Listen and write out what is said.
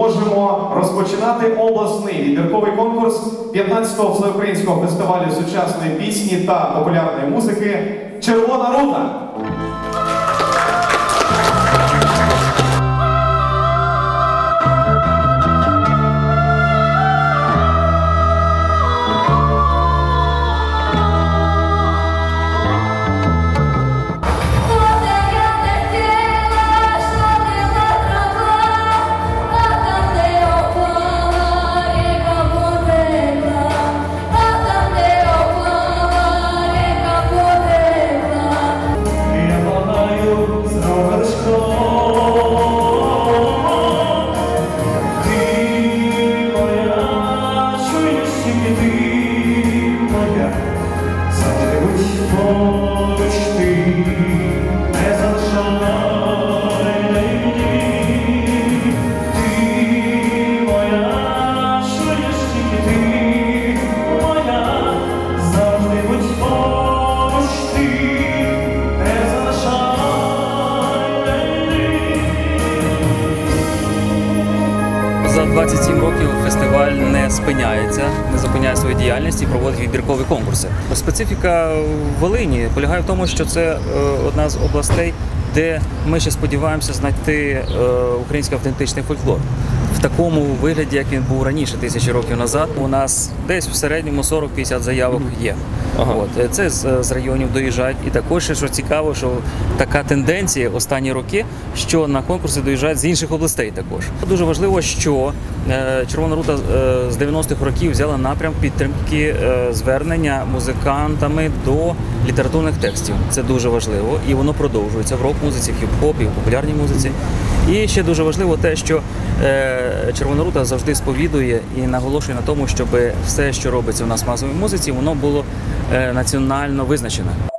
можемо розпочинати обласний відбірковий конкурс 15-го всеукраїнського фестивалю сучасної пісні та популярної музики «Червона рута». За 27 років фестиваль не спиняється, не зупиняє свою діяльність і проводить відбіркові конкурси. Специфіка Волині полягає в тому, що це одна з областей, де ми ще сподіваємося знайти український автентичний фольклор. В такому вигляді, як він був раніше, тисячі років назад, у нас десь в середньому 40-50 заявок є. От. Це з районів доїжджають. І також, що цікаво, що така тенденція останні роки, що на конкурси доїжджають з інших областей також. Дуже важливо, що Червона рута з 90-х років взяла напрям підтримки звернення музикантами до літературних текстів. Це дуже важливо. І воно продовжується в рок-музиці, в хіп-хопі, в популярній музиці. І ще дуже важливо те, що Червона рута завжди сповідує і наголошує на тому, щоб все, що робиться у нас в масовій музиці, воно було національно визначене.